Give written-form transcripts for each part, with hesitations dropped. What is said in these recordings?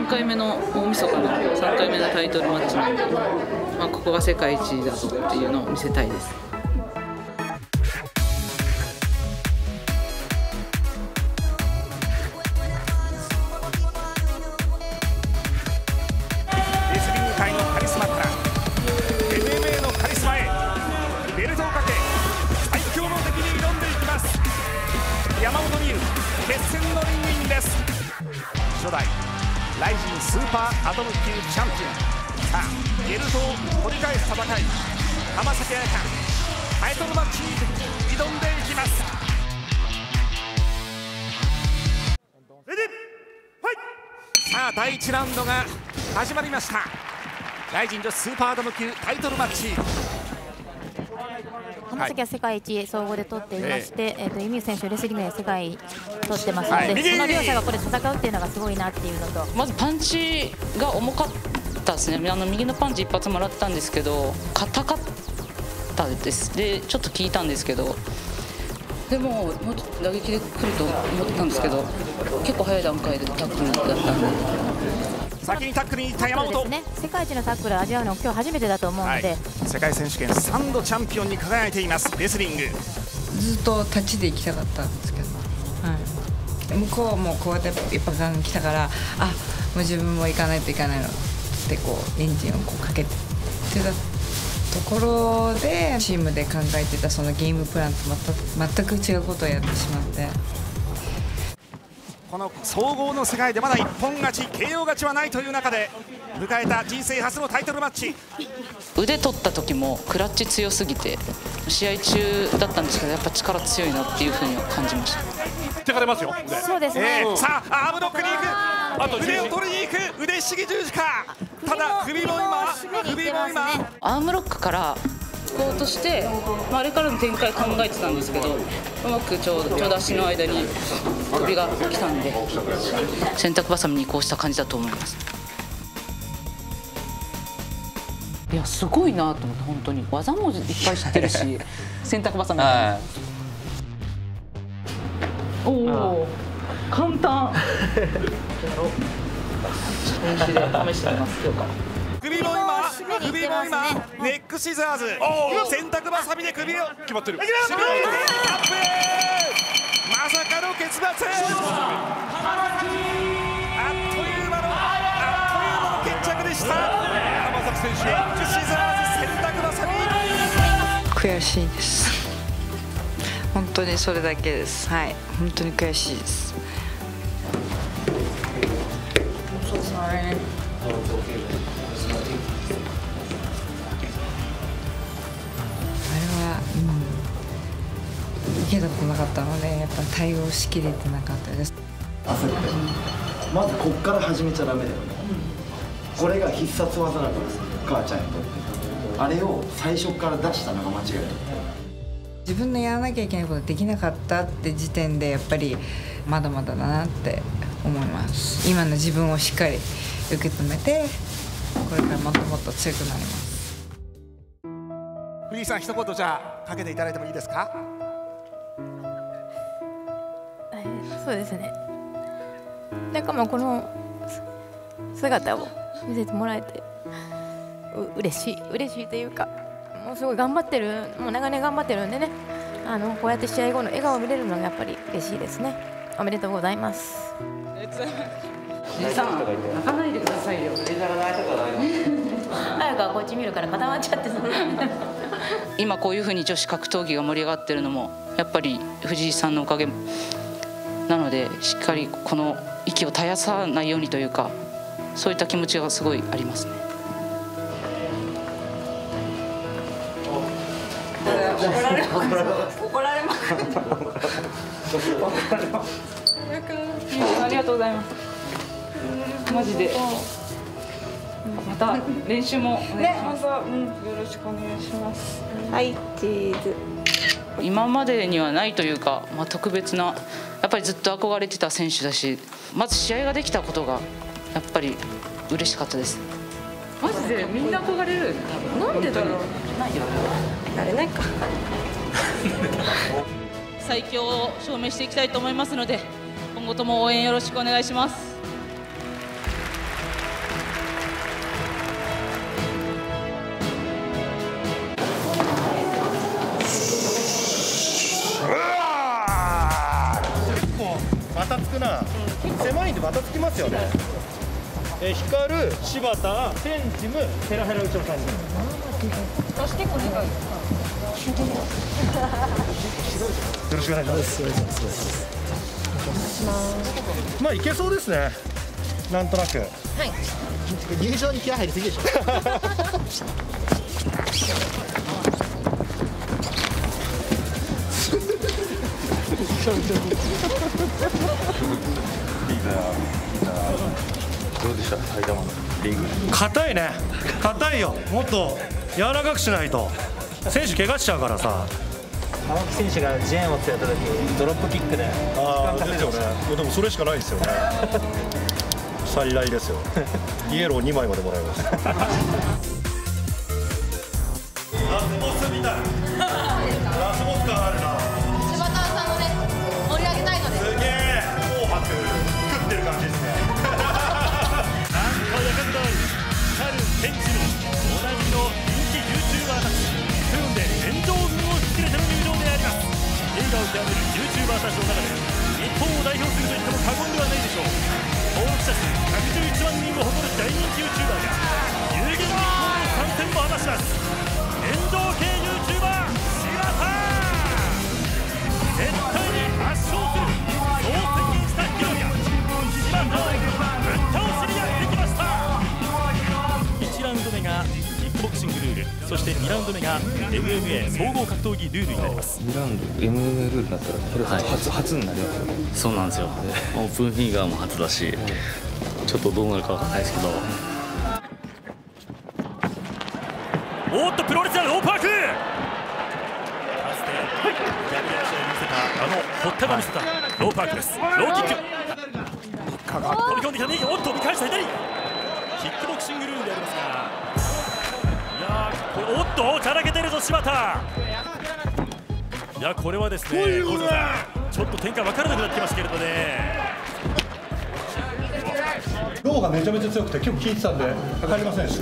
回目の大晦日の3回目のタイトルマッチなので、ここが世界一だぞっていうのを見せたいです。 レスリング界のカリスマから MMA のカリスマへベルトをかけ最強の敵に挑んでいきます。山本美優、決戦のリングインです。初代ライジンスーパーアトム級チャンピオン、さあベルトを取り返す戦い、浜崎彩花タイトルマッチに挑んでいきます。レディーファイト。さあ第1ラウンドが始まりました。ライジン女子スーパーアトム級タイトルマッチ。 浜崎は世界一総合で取っていまして、イミュー選手レスリングで世界取ってますので、その両者がこれ戦うっていうのがすごいなっていうのと、 まずパンチが重かったですね。右のパンチ一発もらったんですけど硬かったです。でちょっと効いたんですけど、でももっと打撃で来ると思ったんですけど、結構早い段階でタックルだったんで。 先にタックルに行った山本、 ね、世界一のタックルを味わうのは今日初めてだと思うので、 世界選手権3度チャンピオンに輝いていますレスリング。 ずっと立ちで行きたかったんですけど、向こうもこうやって一発が来たから、もう自分も行かないといけないのってこうエンジンをこうかけてたところで、チームで考えてたそのゲームプランと全く違うことをやってしまって。 この総合の世界でまだ一本勝ち KO 勝ちはないという中で迎えた人生初のタイトルマッチ。 腕取った時もクラッチ強すぎて試合中だったんですけど、やっぱ力強いなっていうふうには感じました。 手が出ますよ。 そうですね、 さあアームロックに行く、あと腕を取りに行く、腕ひしぎ十字架。ただ首も今アームロックからこうとして、あれからの展開考えてたんですけど、うまくちょうど足の間に首が来たんで、洗濯バサミに移行した感じだと思います。いやすごいなと思って、本当に技もいっぱい知ってるし洗濯バサミおお簡単練習で試してみます。今日から首も今ネックシザーズ、洗濯バサミで首を決まってる。アップ、まさかの結末。あっという間の決着でした。浜崎選手、ネックシザーズ、洗濯バサミ。 悔しいです。本当にそれだけです。はい、本当に悔しいです。受けたことなかったので、やっぱ対応しきれてなかったです。 まずこっから始めちゃダメだよね。これが必殺技だから、母ちゃんにとってあれを最初から出したのが間違いない。 自分のやらなきゃいけないことできなかったって時点で、やっぱりまだまだだなって思います。今の自分をしっかり受け止めて、これからもっともっと強くなります。 フリーさん、一言じゃあかけていただいてもいいですか。 そうですね、なんかこの姿を見せてもらえて嬉しいというか、もうすごい頑張ってる、もう長年頑張ってるんでね、こうやって試合後の笑顔を見れるのがやっぱり嬉しいですね。おめでとうございます。 おじさん、泣かないでくださいよ。 早くはこっち見るから固まっちゃってさ今こういうふうに女子格闘技が盛り上がってるのもやっぱり藤井さんのおかげなので、しっかりこの息を絶やさないようにというか、そういった気持ちがすごいありますね。 怒られます。 ありがとうございます。マジで。また練習もね、本当、よろしくお願いします。 はい、チーズ。 今までにはないというか、特別な、やっぱりずっと憧れてた選手だし、まず試合ができたことがやっぱり嬉しかったです。マジでみんな憧れる。なんでだろう。ないよ。 なれないか。 最強を証明していきたいと思いますので、今後とも応援よろしくお願いします。 タつくな。狭いんでバタつきますよね。光、柴田、テンチム、ヘラヘラ内野さんに。 私結構でかい。 よろしくお願いします。まあいけそうですね。なんとなく。はい。 入場に気合入りすぎでしょ。 どうでした埼玉のリング。 硬いね。硬いよ。もっと柔らかくしないと。選手怪我しちゃうからさ。 青木選手がジェーンをつけた時ドロップキックで時間稼いでました。 でもそれしかないですよね。最大ですよ。イエロー2枚までもらいました。ラスボスみたい。ラスボス感あるな。 柴田さんのね盛り上げたいので。 すげえ。紅白食ってる感じですね。 なんとやかんどい光る天地のおなじみの人気 YouTuber たちセブンで炎上軍を引き入れての入場であります。映画を極める YouTuber たちの中で日本を代表すると言っても過言ではないでしょう。登録者数111万人を誇る大人気 YouTuber が有言実行の参戦も果たします。炎上系 YouTuber 柴田、絶対に圧勝するそう宣言したヒロが柴田をぶっ倒しにやってきました。1ラウンド目がキックボクシングルール、そして2ラウンド目が MMA 総合格闘技ルールになります。 2ラウンド MMA ルールになったらヒロさん初になりますよね。 そうなんですよ。オープンフィンガーも初だし、ちょっとどうなるかわかんないですけど。 おっとプロレスラーローパーク、かつてギャグリア試合に見せたあの堀田が見せたローパークです。ローキック飛び込んできた右、おっと見返した左、キックボクシングルールでありますが、いやーこれおっとちゃらけてるぞ柴田。いやこれはですね小島さんちょっと展開分からなくなってきますけれどね。 ローがめちゃめちゃ強くて結構効いてたんでかかりませんでした。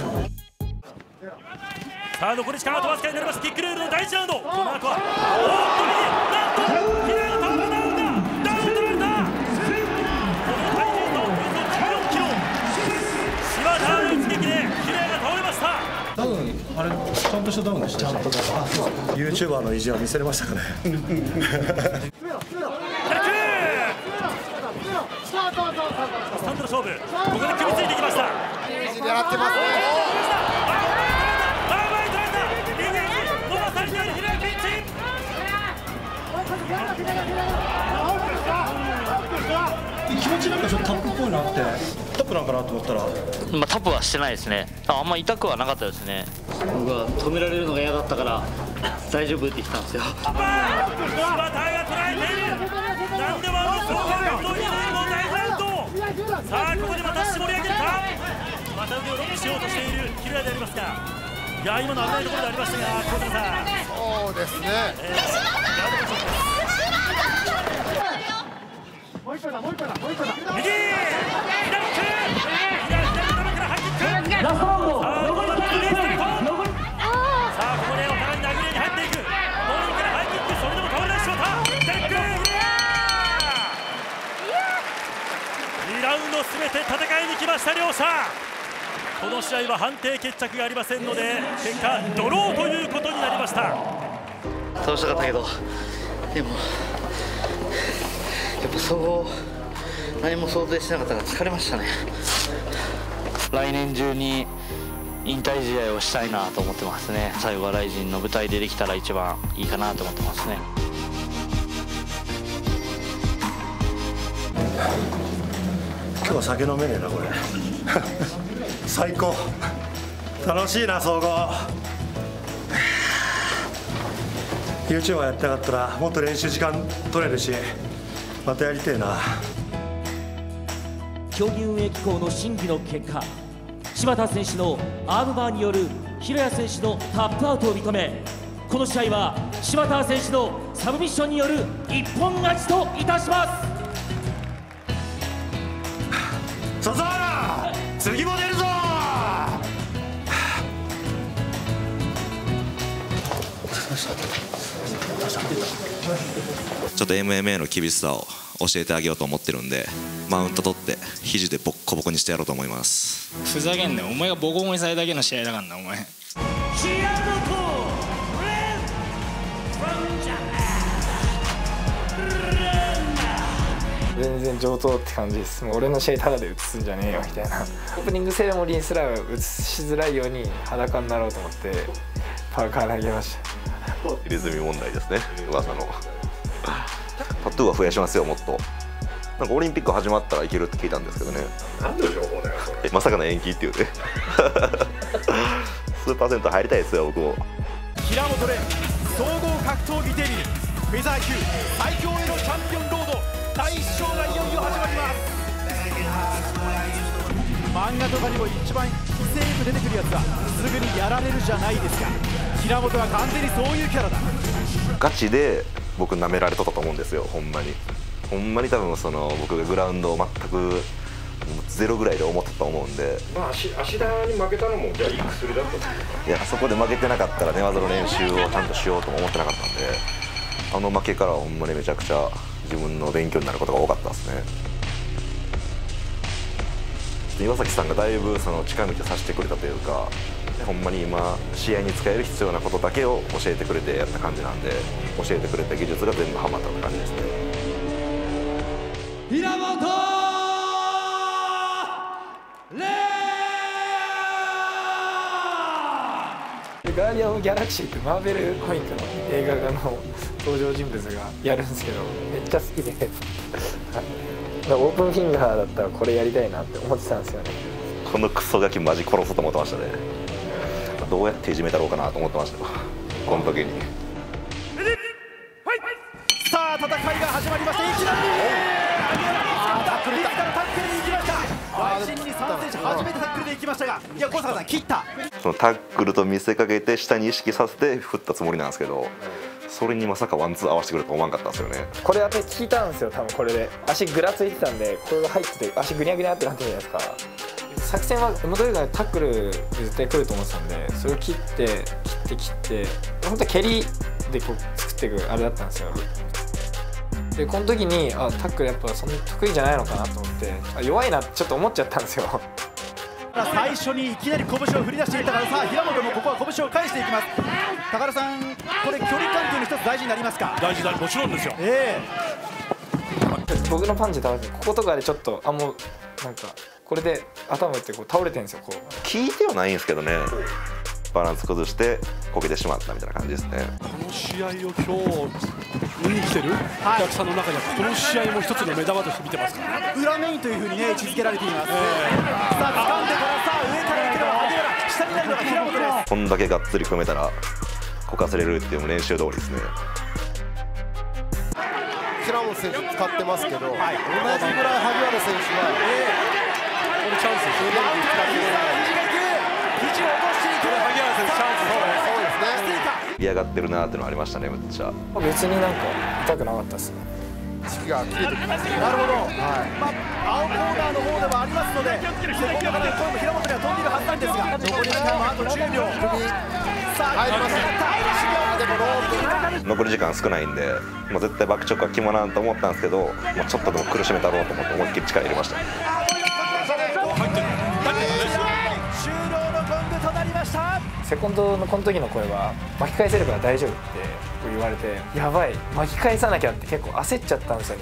さあ残り時間あとわずかになりました。キックルールの第1ラウンド、この後はおっと右、なんと左の頭がダウンだ、ダウン取られた。この体重とおよそ14キロ、柴田の一撃でキレイが倒れました。 ダウンあれちゃんとしたダウンでした。ちゃんとダウン。YouTuber の意地は見せれましたかね。 スタンドの勝負、ここで組みついていきました。 狙ってますね。 気持ちなんかちょっとタップっぽいなって、タップなんかなと思ったら、 タップはしてないですね。あんま痛くはなかったですね。僕は止められるのが嫌だったから大丈夫って言ったんですよ。 柴田が捉えている。なんでもあの総合格闘技の大ラウンド。さあここでまた絞り上げるか。また腕をロックしようとしているキレイでありますが、いや今の危ないところでありましたが、小田さん。 そうですね。もう一個だ、もう一個だ、もう一個だ。右、左キック、左のからハイキック。ラストラウンド。さあここでお互いに殴り合いに入っていく。ボールからハイキック、それでも倒れないしまった。左キック。2ラウンドすべて戦いに来ました両者。この試合は判定決着がありませんので結果ドローということになりました。 倒したかったけど、でもやっぱ総合何も想定してなかったから疲れましたね。来年中に引退試合をしたいなと思ってますね。最後はライジンの舞台でできたら一番いいかなと思ってますね。 今日は酒飲めねえなこれ。最高、楽しいな総合。YouTuber やってなかったらもっと練習時間取れるし、またやりてえな。 競技運営機構の審議の結果、柴田選手のアームバーによる平谷選手のタップアウトを認め、この試合は柴田選手のサブミッションによる一本勝ちといたします。 笹原、次も出るぞ。 ちょっと MMA の厳しさを教えてあげようと思ってるんで、マウント取って肘でボッコボコにしてやろうと思います。 ふざけんなよ、お前がボコボコにされるだけの試合だからなお前。 全然上等って感じです。もう俺の試合タダで映すんじゃねえよみたいな。オープニングセレモニーすら映しづらいように裸になろうと思ってパーカー投げました。 入れ墨問題ですね、噂の。タトゥーは増やしますよ、もっと。なんかオリンピック始まったらいけるって聞いたんですけどね。 何の情報だよそれ。 まさかの延期っていうね。スーパーセント入りたいですよ、僕も。 平本蓮、総合格闘技デビュー、フェザー級最強へのチャンピオンロード第1章がいよいよ始まります。漫画とかにも一番威勢よく出てくるやつはすぐにやられるじゃないですか。平本は完全にそういうキャラだ。 ガチで僕舐められとったと思うんですよ、ほんまに。ほんまに多分僕がグラウンドを全くゼロぐらいで思ってたと思うんで、 まあ芦田に負けたのもじゃあいい薬だったんですか。 いや、そこで負けてなかったら寝技の練習をちゃんとしようとも思ってなかったんで、あの負けからはほんまにめちゃくちゃ自分の勉強になることが多かったですね。岩崎さんがだいぶ近道をさせてくれたというか、ほんまに今試合に使える必要なことだけを教えてくれてやった感じなんで、教えてくれた技術が全部ハマったって感じですね。 平本ガーディアン・オブ・ギャラクシーってマーベルコミックの映画の登場人物がやるんですけど、めっちゃ好きでオープンフィンガーだったらこれやりたいなって思ってたんですよね。 このクソガキマジ殺そうと思ってましたね。どうやっていじめたろうかなと思ってましたよ、この時に。 さあ戦いが始まりました。いきなりタックルに行きました。外人に3選手初めてタックルで行きましたが、いや小坂さん切った。 そのタックルと見せかけて下に意識させて振ったつもりなんですけど、それにまさかワンツー合わせてくると思わんかったんですよね。 これ私聞いたんですよ、多分これで足ぐらついてたんで、これが入ってて足ぐにゃぐにゃってなってるじゃないですか。作戦は元々がタックル絶対来ると思ってたんで、それを切って本当は蹴りでこう作っていくあれだったんですよ。でこの時にタックルやっぱそんなに得意じゃないのかなと思って、弱いなってちょっと思っちゃったんですよ。 最初にいきなり拳を振り出していったから、さあ平本もここは拳を返していきます。高田さん、これ距離感というの一つ大事になりますか。 大事だ、もちろんですよ。 僕のパンチ倒れてこことかでちょっともうなんかこれで頭打ってこう倒れてるんですよ。こう聞いてはないんですけどね、バランス崩してこけてしまったみたいな感じですね。 この試合を今日見に来てるお客さんの中にはこの試合も一つの目玉として見てますからね。 裏メインというふうにね位置づけられています。さあ掴んでからさあ上から行けば萩原、下になるのが平本です。 こんだけがっつり組めたらこかせれるっていう練習通りですね。 平本選手使ってますけど、同じぐらい萩原選手はこれチャンスですよね。 肘を落としていく萩原選手チャンスですね。 嫌がってるなーっていうのありましたね、めっちゃ。 別になんか痛くなかったですね。 時期が切れてきますね。 なるほど、青コーナーの方ではありますので、ここから平本には飛んでいるはずなんですが、残り時間はあと10秒。さあ入りました。 残り時間少ないんで、絶対バックチョックは決まらんと思ったんですけど、ちょっとでも苦しめたろうと思って思いっきり力入れました。 終了のゴングとなりました。 セコンドのこの時の声は巻き返せるから大丈夫って言われて、やばい巻き返さなきゃって結構焦っちゃったんですよね。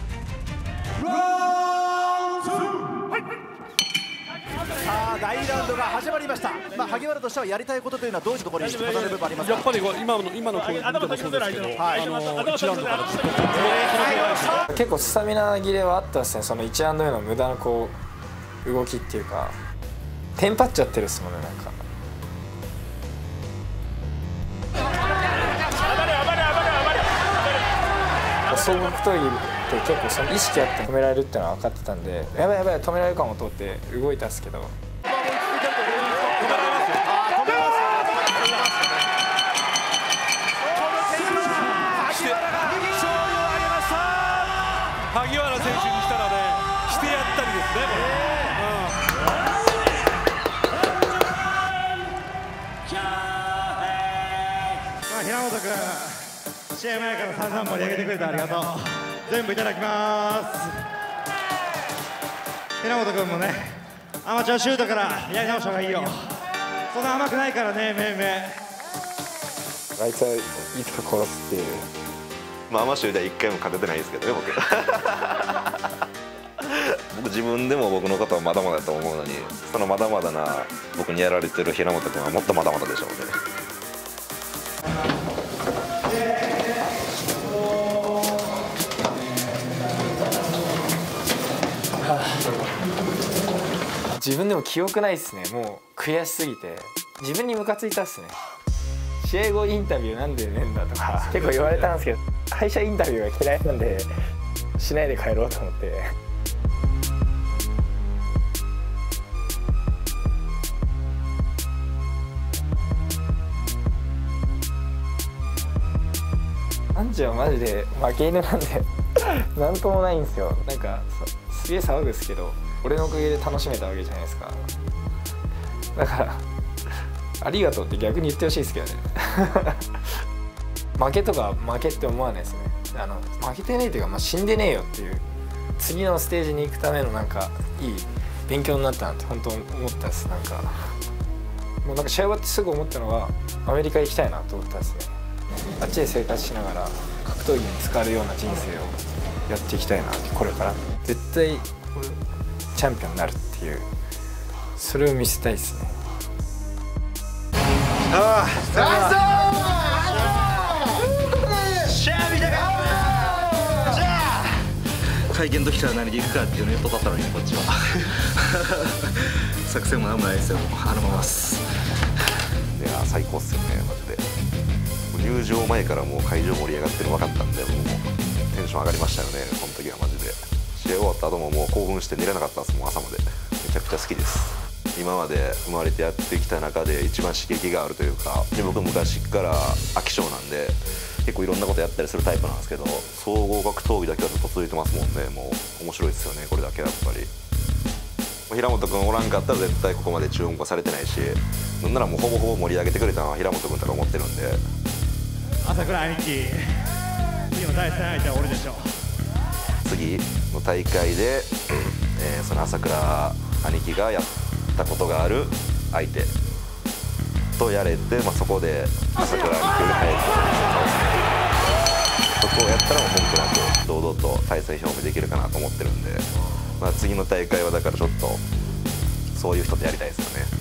さあ第2ラウンドが始まりました。萩原としてはやりたいことというのはどういうところに重なる部分ありますか。 やっぱり今の攻撃でもそうですけど、1ラウンドからずっと結構スタミナ切れはあったですね。その1ラウンド目の無駄なこう動きっていうかテンパっちゃってるっすもんね。なんか総合格闘技って結構その意識あって止められるっていうのは分かってたんで、やばいやばい止められるかもと思って動いたんですけど、 萩原選手にしたらね、してやったりですね、 平本君、試合前から散々盛り上げてくれてありがとう。 全部いただきます。平本君もね、アマチュアシュートからやり直した方がいいよ。そんな甘くないからね、めいめい。 あいつはいつか殺すっていう。 まあアマチュアでは1回も勝ててないですけどね、僕自分でも僕のことはまだまだだと思うのに、そのまだまだな僕にやられてる平本君はもっとまだまだでしょうね。 自分でも記憶ないっすね。もう悔しすぎて自分にムカついたっすね。試合後インタビューなんでねえんだとか結構言われたんですけど、敗者インタビューが嫌いなんでしないで帰ろうと思って。アンチはマジで負け犬なんでなんともないんですよ。なんかすげえ騒ぐっすけど、俺のおかげで楽しめたわけじゃないですか。だからありがとうって逆に言ってほしいですけどね負けとか負けって思わないですね。負けてねえっていうか、死んでねえよっていう、次のステージに行くためのなんかいい勉強になったなって本当思ったです。なんかもうなんか試合終わってすぐ思ったのはアメリカ行きたいなと思ったですね。あっちで生活しながら格闘技に使われるような人生をやっていきたいなって、これから絶対チャンピオンになるっていう、それを見せたいですね。 あ会見の時から何で行くかっていうの言っとったのに、こっちは作戦も何もないですよ。あのままっす。 いや最高っすよね、マジで。入場前からもう会場盛り上がってるの分かったんで、もうテンション上がりましたよね、この時はマジで。試合終わった後ももう興奮して寝れなかったんですもん、朝まで。めちゃくちゃ好きです。今まで生まれてやってきた中で一番刺激があるというか、で僕昔から飽き性なんで結構いろんなことやったりするタイプなんですけど、総合格闘技だけはずっと続いてますもんね。もう面白いですよね、これだけやっぱり。平本君おらんかったら絶対ここまで注目はされてないし、なんならもうほぼほぼ盛り上げてくれたのは平本君だと思ってるんで。 朝倉兄貴、次の対戦相手は俺でしょ。 次の大会で、その朝倉兄貴がやったことがある相手とやれて、そこで朝倉兄貴より早くそこをやったらもう文句なく堂々と対戦表明できるかなと思ってるんで、次の大会はだからちょっとそういう人とやりたいですよね。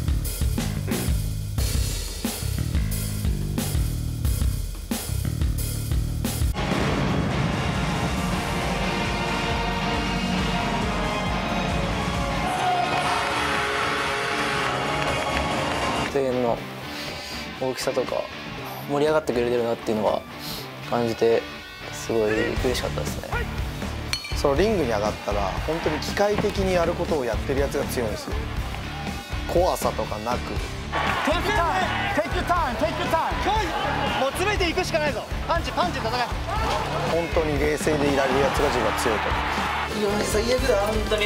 声援の大きさとか盛り上がってくれてるなっていうのは感じて、すごい嬉しかったですね。 そのリングに上がったら本当に機械的にやることをやってるやつが強いんですよ。怖さとかなく。 テイクターン、テイクターン、テイクターン。もう詰めていくしかないぞ。パンチパンチ戦え。 本当に冷静でいられるやつが自分は強いと思います。 いや最悪だ本当に。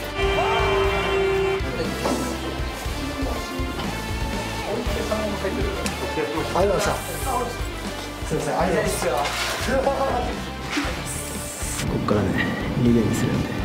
ありがとうございました。すみません、ありがとうございます。ここからね、2ゲームするんで。